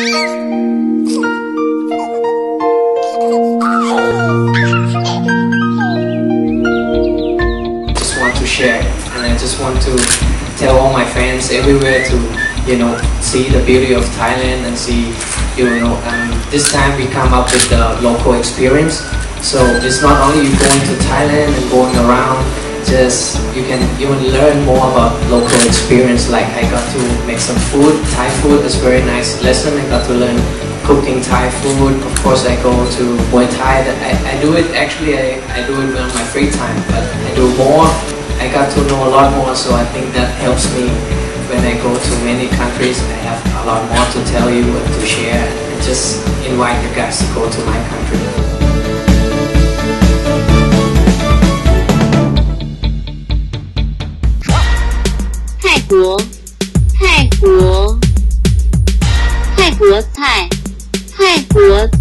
Just want to share, and I just want to tell all my fans everywhere to, see the beauty of Thailand and see, this time we come up with the local experience. So it's not only you going to Thailand and going around, just you can even learn more about local experience. Like I got to make some food, Thai food is very nice lesson. I got to learn cooking Thai food. Of course I go to Muay Thai. I do it actually, I do it on my free time, but I do more. I got to know a lot more, so I think that helps me when I go to many countries. I have a lot more to tell you and to share, and just invite you guys to go to my country. 泰国菜